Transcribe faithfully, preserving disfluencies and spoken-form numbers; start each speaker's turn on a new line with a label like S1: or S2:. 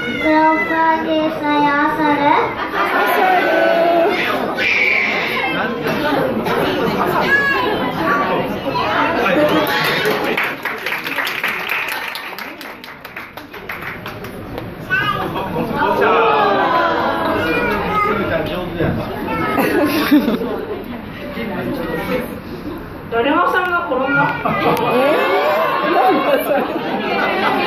S1: クロッパーでさえあさる。
S2: だるまさんが転んだ。
S3: えー、なんだそれ。